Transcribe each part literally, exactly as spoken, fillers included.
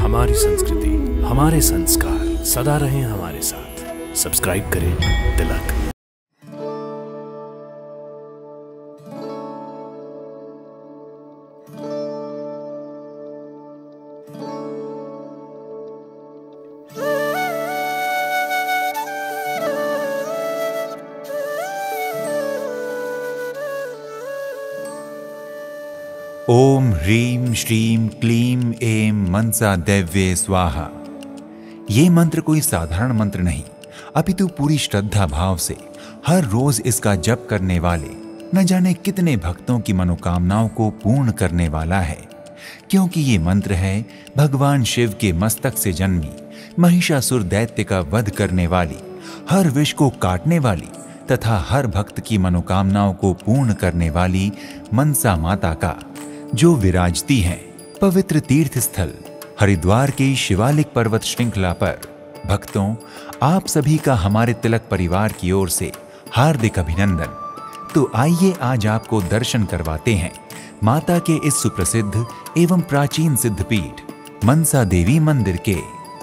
हमारी संस्कृति, हमारे संस्कार सदा रहें हमारे साथ। सब्सक्राइब करें तिलक। ओम ह्रीं श्रीं क्लीं ऐं मनसा दैव्ये स्वाहा। ये मंत्र कोई साधारण मंत्र नहीं, अपितु पूरी श्रद्धा भाव से हर रोज इसका जप करने वाले न जाने कितने भक्तों की मनोकामनाओं को पूर्ण करने वाला है। क्योंकि ये मंत्र है भगवान शिव के मस्तक से जन्मी महिषासुर दैत्य का वध करने वाली, हर विष को काटने वाली तथा हर भक्त की मनोकामनाओं को पूर्ण करने वाली मनसा माता का, जो विराजती हैं पवित्र तीर्थ स्थल हरिद्वार के शिवालिक पर्वत श्रृंखला पर। भक्तों, आप सभी का हमारे तिलक परिवार की ओर से हार्दिक अभिनंदन। तो आइए आज आपको दर्शन करवाते हैं माता के इस सुप्रसिद्ध एवं प्राचीन सिद्धपीठ मनसा देवी मंदिर के।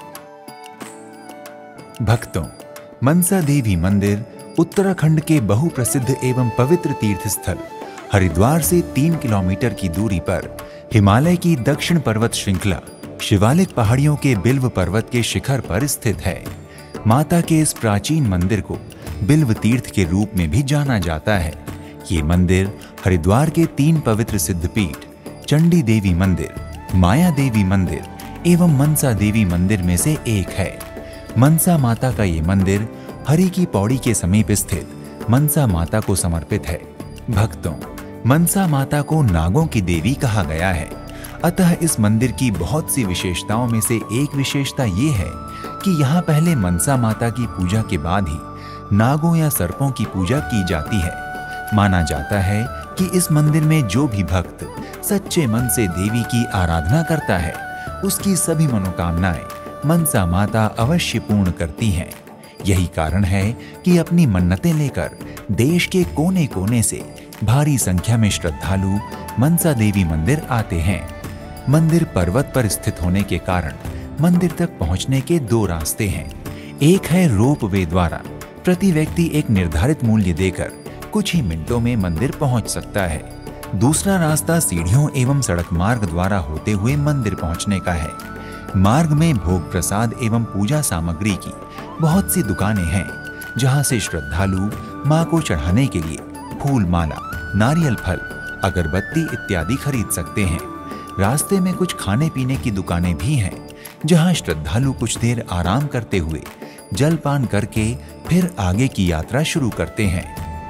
भक्तों, मनसा देवी मंदिर उत्तराखंड के बहुप्रसिद्ध एवं पवित्र तीर्थ स्थल हरिद्वार से तीन किलोमीटर की दूरी पर हिमालय की दक्षिण पर्वत श्रृंखला शिवालिक पहाड़ियों के बिल्व पर्वत के शिखर पर स्थित है। माता के इस प्राचीन मंदिर को बिल्व तीर्थ के रूप में भी जाना जाता है। ये मंदिर हरिद्वार के तीन पवित्र सिद्धपीठ चंडी देवी मंदिर, माया देवी मंदिर एवं मनसा देवी मंदिर में से एक है। मनसा माता का ये मंदिर हरि की पौड़ी के समीप स्थित मनसा माता को समर्पित है। भक्तों, मनसा माता को नागों की देवी कहा गया है, अतः इस मंदिर की बहुत सी विशेषताओं में से एक विशेषता ये है कि यहाँ पहले मनसा माता की पूजा के बाद ही नागों या सर्पों की पूजा की जाती है। माना जाता है कि इस मंदिर में जो भी भक्त सच्चे मन से देवी की आराधना करता है, उसकी सभी मनोकामनाएं मनसा माता अवश्य पूर्ण करती हैं। यही कारण है कि अपनी मन्नतें लेकर देश के कोने कोने से भारी संख्या में श्रद्धालु मनसा देवी मंदिर आते हैं। मंदिर पर्वत पर स्थित होने के कारण मंदिर तक पहुंचने के दो रास्ते हैं। एक है रोप वे द्वारा, प्रति व्यक्ति एक निर्धारित मूल्य देकर कुछ ही मिनटों में मंदिर पहुंच सकता है। दूसरा रास्ता सीढ़ियों एवं सड़क मार्ग द्वारा होते हुए मंदिर पहुंचने का है। मार्ग में भोग प्रसाद एवं पूजा सामग्री की बहुत सी दुकानें हैं, जहां से श्रद्धालु मां को चढ़ाने के लिए फूल माला, नारियल फल, अगरबत्ती इत्यादि खरीद सकते हैं। रास्ते में कुछ खाने पीने की दुकानें भी हैं, जहां श्रद्धालु कुछ देर आराम करते हुए जलपान करके फिर आगे की यात्रा शुरू करते हैं।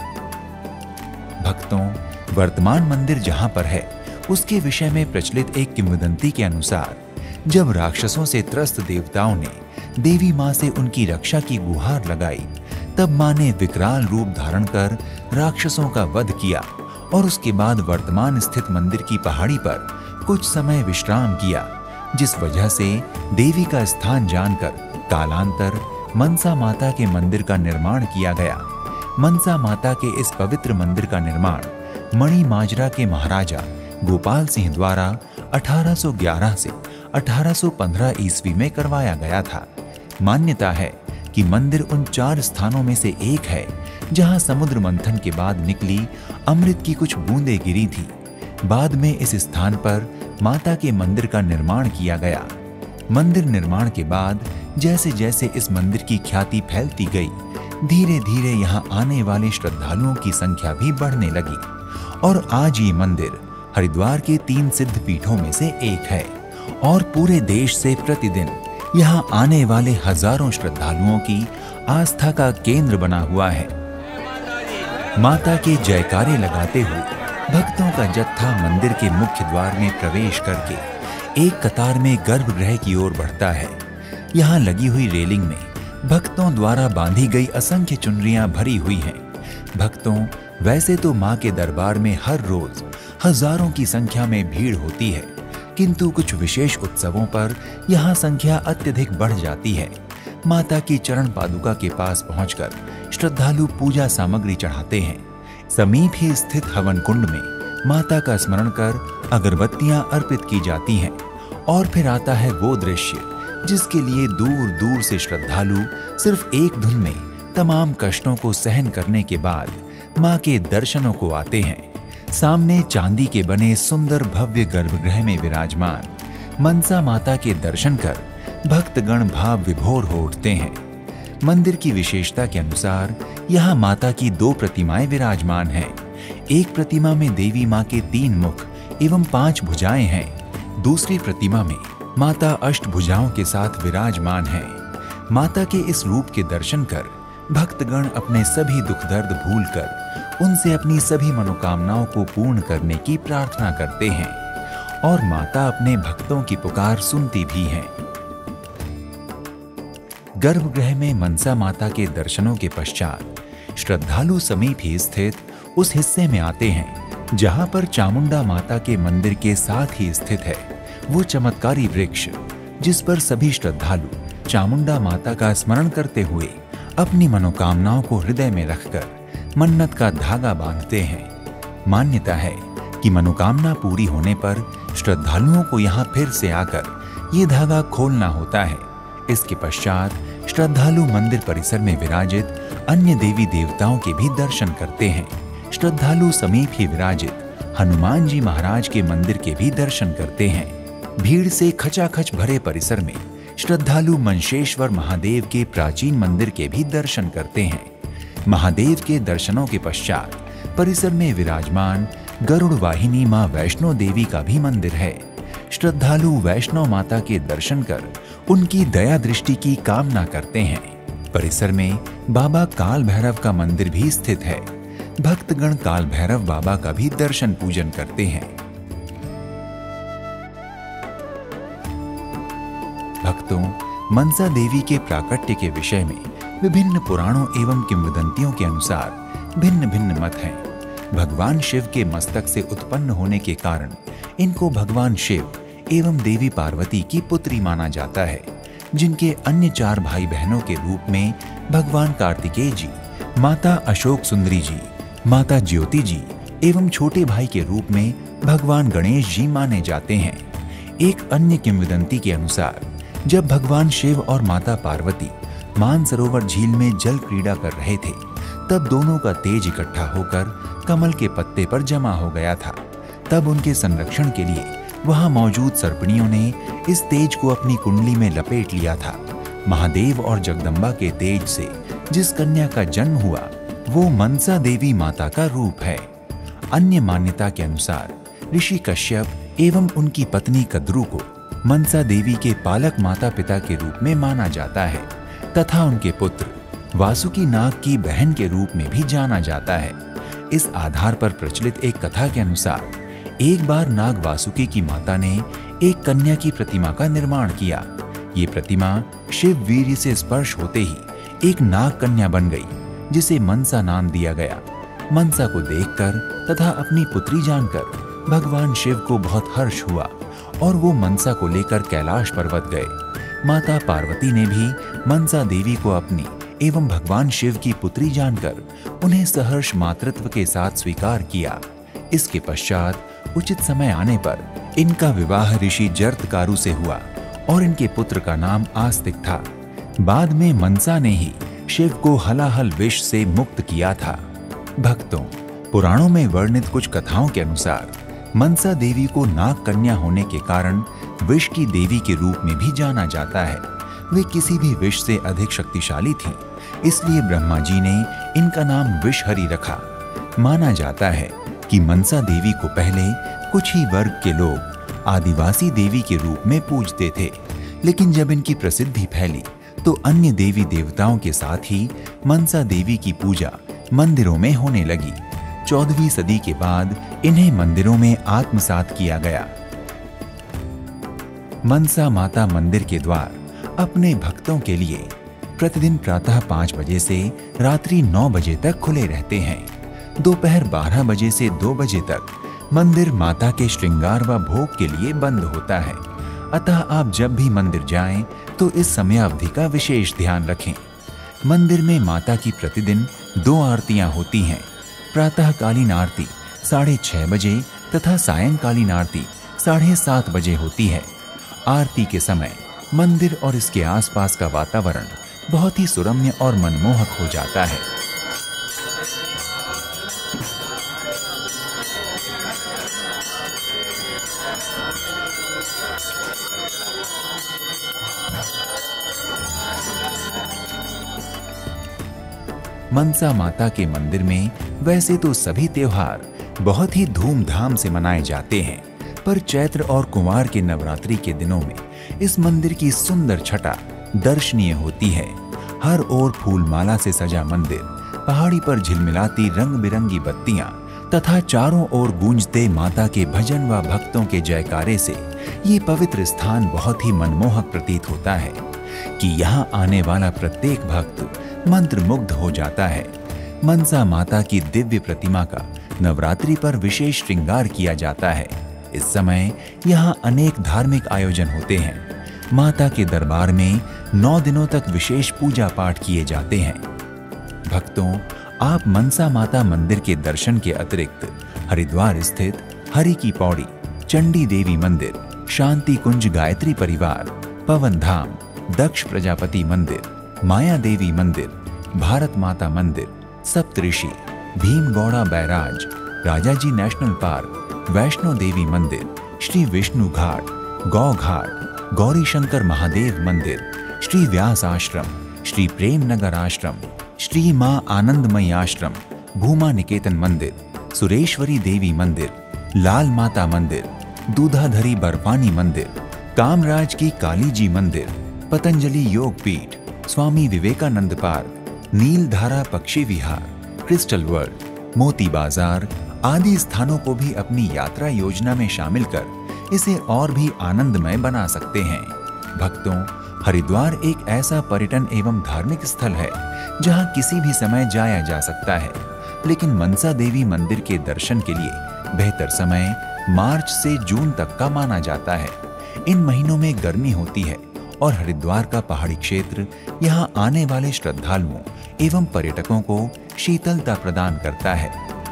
भक्तों, वर्तमान मंदिर जहां पर है, उसके विषय में प्रचलित एक किंवदंती के अनुसार जब राक्षसों से त्रस्त देवताओं ने देवी मां से उनकी रक्षा की गुहार लगाई, तब मां ने विकराल रूप धारण कर राक्षसों का वध किया और उसके बाद वर्तमान स्थित मंदिर की पहाड़ी पर कुछ समय विश्राम किया, जिस वजह से देवी का स्थान जानकर कालांतर मनसा माता के मंदिर का निर्माण किया गया। मनसा माता के इस पवित्र मंदिर का निर्माण मणि माजरा के महाराजा गोपाल सिंह द्वारा अठारह सौ ग्यारह से अठारह सौ पंद्रह ईस्वी में करवाया गया था। मान्यता है कि मंदिर उन चार स्थानों में से एक है जहां समुद्र मंथन के बाद निकली अमृत की कुछ बूंदें गिरी थी। बाद में इस स्थान पर माता के मंदिर का निर्माण किया गया। मंदिर निर्माण के बाद जैसे जैसे इस मंदिर की ख्याति फैलती गई, धीरे धीरे यहाँ आने वाले श्रद्धालुओं की संख्या भी बढ़ने लगी और आज ये मंदिर हरिद्वार के तीन सिद्ध पीठों में से एक है और पूरे देश से प्रतिदिन यहाँ आने वाले हजारों श्रद्धालुओं की आस्था का केंद्र बना हुआ है। माता के जयकारे लगाते हुए भक्तों का जत्था मंदिर के मुख्य द्वार में प्रवेश करके एक कतार में गर्भगृह की ओर बढ़ता है। यहाँ लगी हुई रेलिंग में भक्तों द्वारा बांधी गई असंख्य चुनरियां भरी हुई हैं। भक्तों, वैसे तो मां के दरबार में हर रोज हजारों की संख्या में भीड़ होती है, किंतु कुछ विशेष उत्सवों पर यहाँ संख्या अत्यधिक बढ़ जाती है। माता की चरण पादुका के पास पहुंचकर श्रद्धालु पूजा सामग्री चढ़ाते हैं। समीप ही स्थित हवन कुंड में माता का स्मरण कर अगरबत्तियां अर्पित की जाती हैं और फिर आता है वो दृश्य जिसके लिए दूर दूर से श्रद्धालु सिर्फ एक धुन में तमाम कष्टों को सहन करने के बाद मां के दर्शनों को आते हैं। सामने चांदी के बने सुंदर भव्य गर्भगृह में विराजमान मनसा माता के दर्शन कर भक्तगण भाव विभोर हो उठते हैं। मंदिर की विशेषता के अनुसार यहाँ माता की दो प्रतिमाएं विराजमान हैं। एक प्रतिमा में देवी माँ के तीन मुख एवं पांच भुजाएं हैं। दूसरी प्रतिमा में माता अष्टभुजाओं के साथ विराजमान है। माता के इस रूप के दर्शन कर भक्तगण अपने सभी दुख दर्द भूलकर उनसे अपनी सभी मनोकामनाओं को पूर्ण करने की प्रार्थना करते हैं और माता अपने भक्तों की पुकार सुनती भी हैं। गर्भगृह में मनसा माता के दर्शनों के पश्चात श्रद्धालु समीप ही स्थित उस हिस्से में आते हैं जहां पर चामुंडा माता के मंदिर के साथ ही स्थित है वो चमत्कारी वृक्ष, जिस पर सभी श्रद्धालु चामुंडा माता का स्मरण करते हुए अपनी मनोकामनाओं को हृदय में रखकर मन्नत का धागा बांधते हैं। मान्यता है कि मनोकामना पूरी होने पर श्रद्धालुओं को यहाँ फिर से आकर ये धागा खोलना होता है। इसके पश्चात श्रद्धालु मंदिर परिसर में विराजित अन्य देवी देवताओं के भी दर्शन करते हैं। श्रद्धालु समीप ही विराजित हनुमान जी महाराज के मंदिर के भी दर्शन करते हैं। भीड़ से खचाखच भरे परिसर में श्रद्धालु मंशेश्वर महादेव के प्राचीन मंदिर के भी दर्शन करते हैं। महादेव के दर्शनों के पश्चात परिसर में विराजमान गरुड़ वाहिनी मां वैष्णो देवी का भी मंदिर है। श्रद्धालु वैष्णो माता के दर्शन कर उनकी दया दृष्टि की कामना करते हैं। परिसर में बाबा काल भैरव का मंदिर भी स्थित है। भक्तगण काल भैरव बाबा का भी दर्शन पूजन करते हैं। भक्तों, मनसा देवी के प्राकट्य के विषय में विभिन्न पुराणों एवं किंवदंतियों के अनुसार भिन्न भिन्न मत हैं। भगवान शिव के मस्तक से उत्पन्न होने के कारण इनको भगवान शिव एवं देवी पार्वती की पुत्री माना जाता है, जिनके अन्य चार भाई बहनों के रूप में भगवान कार्तिकेय जी, माता अशोक सुंदरी जी, माता ज्योति जी एवं छोटे भाई के रूप में भगवान गणेश जी माने जाते हैं। एक अन्य किंवदंती के अनुसार जब भगवान शिव और माता पार्वती मानसरोवर झील में जल क्रीड़ा कर रहे थे, तब दोनों का तेज इकट्ठा होकर कमल के पत्ते पर जमा हो गया था। तब उनके संरक्षण के लिए वहां मौजूद सर्पणियों ने इस तेज को अपनी कुंडली में लपेट लिया था। महादेव और जगदम्बा के तेज से जिस कन्या का जन्म हुआ वो मनसा देवी माता का रूप है। अन्य मान्यता के अनुसार ऋषि कश्यप एवं उनकी पत्नी कद्रू को मनसा देवी के पालक माता पिता के रूप में माना जाता है तथा उनके पुत्र वासुकी नाग की बहन के रूप में भी जाना जाता है। इस आधार पर प्रचलित एक कथा के अनुसार एक बार नाग वासुकी की माता ने एक कन्या की प्रतिमा का निर्माण किया। ये प्रतिमा शिव वीर्य से स्पर्श होते ही एक नाग कन्या बन गई, जिसे मनसा नाम दिया गया। मनसा को देखकर तथा अपनी पुत्री जानकर भगवान शिव को बहुत हर्ष हुआ और वो मनसा को लेकर कैलाश पर्वत गए। माता पार्वती ने भी मनसा देवी को अपनी एवं भगवान शिव की पुत्री जानकर उन्हें सहर्ष मातृत्व के साथ स्वीकार किया। इसके पश्चात उचित समय आने पर इनका विवाह ऋषि जर्तकारु से हुआ और इनके पुत्र का नाम आस्तिक था। बाद में मनसा ने ही शिव को हलाहल विष से मुक्त किया था। भक्तों, पुराणों में वर्णित कुछ कथाओं के अनुसार मनसा देवी को नाग कन्या होने के कारण विष की देवी के रूप में भी जाना जाता है। वे किसी भी विष से अधिक शक्तिशाली थी, इसलिए ब्रह्मा जी ने इनका नाम विषहरी रखा। माना जाता है कि मनसा देवी को पहले कुछ ही वर्ग के लोग आदिवासी देवी के रूप में पूजते थे, लेकिन जब इनकी प्रसिद्धि फैली तो अन्य देवी देवताओं के साथ ही मनसा देवी की पूजा मंदिरों में होने लगी। चौदहवीं सदी के बाद इन्हें मंदिरों में आत्मसात किया गया। मनसा माता मंदिर के द्वार अपने भक्तों के लिए प्रतिदिन प्रातः पाँच बजे से रात्रि नौ बजे तक खुले रहते हैं। दोपहर बारह बजे से दो बजे तक मंदिर माता के श्रृंगार व भोग के लिए बंद होता है। अतः आप जब भी मंदिर जाएं तो इस समय अवधि का विशेष ध्यान रखें। मंदिर में माता की प्रतिदिन दो आरतियां होती हैं। प्रातःकालीन आरती साढ़े छह बजे तथा सायंकालीन आरती साढ़े सात बजे होती है। आरती के समय मंदिर और इसके आसपास का वातावरण बहुत ही सुरम्य और मनमोहक हो जाता है। मनसा माता के मंदिर में वैसे तो सभी त्योहार बहुत ही धूमधाम से मनाए जाते हैं, पर चैत्र और कुंवार के नवरात्रि के दिनों में इस मंदिर की सुंदर छटा दर्शनीय होती है। हर ओर फूलमाला से सजा मंदिर, पहाड़ी पर झिलमिलाती रंग बिरंगी बत्तियां तथा चारों ओर गूंजते माता के भजन व भक्तों के जयकारे से ये पवित्र स्थान बहुत ही मनमोहक प्रतीत होता है कि यहाँ आने वाला प्रत्येक भक्त मंत्र मुग्ध हो जाता है। मनसा माता की दिव्य प्रतिमा का नवरात्रि पर विशेष श्रृंगार किया जाता है। इस समय यहाँ अनेक धार्मिक आयोजन होते हैं। माता के दरबार में नौ दिनों तक विशेष पूजा पाठ किए जाते हैं। भक्तों, आप मनसा माता मंदिर के दर्शन के अतिरिक्त हरिद्वार स्थित हरि की पौड़ी, चंडी देवी मंदिर, शांति कुंज गायत्री परिवार, पवन धाम, दक्ष प्रजापति मंदिर, माया देवी मंदिर, Bharat Mata Mandir, Saptrishi, Bhimgoda barrage, Rajaji national park, Vaishno Devi Mandir, Shri Vishnu घाट, गौ घाट, गौरी शंकर महादेव मंदिर, श्री व्यास आश्रम, श्री प्रेम नगर आश्रम, श्री मां आनंदमयी आश्रम, भूमा निकेतन मंदिर, सुरेश्वरी देवी मंदिर, लाल माता मंदिर, दूधाधरी बर्फानी मंदिर, कामराज की काली जी मंदिर, पतंजलि योग पीठ, स्वामी विवेकानंद पार्क, नीलधारा पक्षी विहार, क्रिस्टल वर्ल्ड, मोती बाजार आदि स्थानों को भी अपनी यात्रा योजना में शामिल कर इसे और भी आनंदमय बना सकते हैं। भक्तों, हरिद्वार एक ऐसा पर्यटन एवं धार्मिक स्थल है जहां किसी भी समय जाया जा सकता है, लेकिन मनसा देवी मंदिर के दर्शन के लिए बेहतर समय मार्च से जून तक का माना जाता है। इन महीनों में गर्मी होती है और हरिद्वार का पहाड़ी क्षेत्र यहाँ आने वाले श्रद्धालुओं एवं पर्यटकों को शीतलता प्रदान करता है।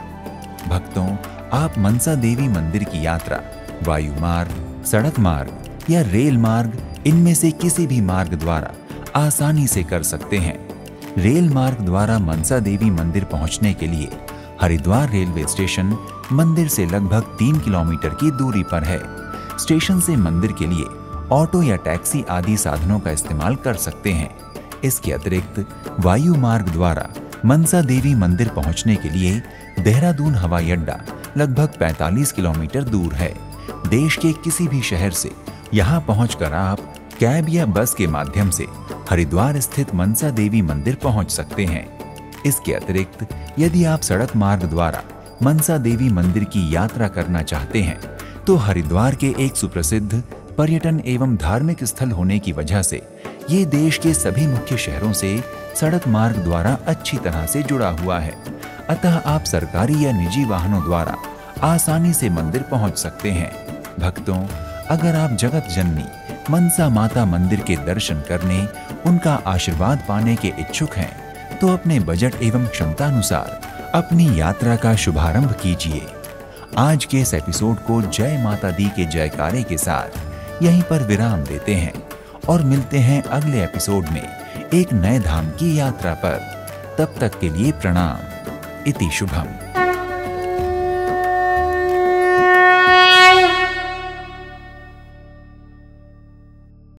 भक्तों, आप मनसा देवी मंदिर की यात्रा वायु मार्ग, सड़क मार्ग या रेल मार्ग, इनमें से किसी भी मार्ग द्वारा आसानी से कर सकते हैं। रेल मार्ग द्वारा मनसा देवी मंदिर पहुंचने के लिए हरिद्वार रेलवे स्टेशन मंदिर से लगभग तीन किलोमीटर की दूरी पर है। स्टेशन से मंदिर के लिए ऑटो या टैक्सी आदि साधनों का इस्तेमाल कर सकते हैं। इसके अतिरिक्त वायु मार्ग द्वारा मनसा देवी मंदिर पहुंचने के लिए देहरादून हवाई अड्डा लगभग पैंतालीस किलोमीटर दूर है। देश के किसी भी शहर से यहां पहुंचकर आप कैब या बस के माध्यम से हरिद्वार स्थित मनसा देवी मंदिर पहुंच सकते हैं। इसके अतिरिक्त यदि आप सड़क मार्ग द्वारा मनसा देवी मंदिर की यात्रा करना चाहते हैं तो हरिद्वार के एक सुप्रसिद्ध पर्यटन एवं धार्मिक स्थल होने की वजह से ये देश के सभी मुख्य शहरों से सड़क मार्ग द्वारा अच्छी तरह से जुड़ा हुआ है। अतः आप सरकारी या निजी वाहनों द्वारा आसानी से मंदिर पहुंच सकते हैं। भक्तों, अगर आप जगत जननी मनसा माता मंदिर के दर्शन करने, उनका आशीर्वाद पाने के इच्छुक हैं, तो अपने बजट एवं क्षमतानुसार अपनी यात्रा का शुभारंभ कीजिए। आज के इस एपिसोड को जय माता दी के जयकारे के साथ यहीं पर विराम देते हैं और मिलते हैं अगले एपिसोड में एक नए धाम की यात्रा पर। तब तक के लिए प्रणाम। इति शुभम।